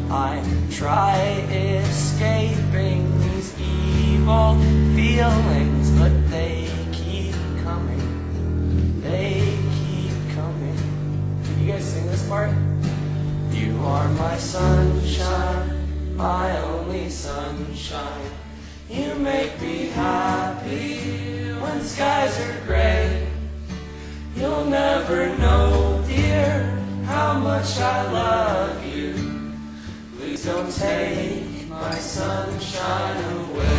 I try escaping these evil feelings, but they keep coming. They keep coming. Can you guys sing this part? You are my sunshine, my only sunshine. You make me happy when skies are gray. You'll never know, dear, how much I love you. Please don't take my sunshine away.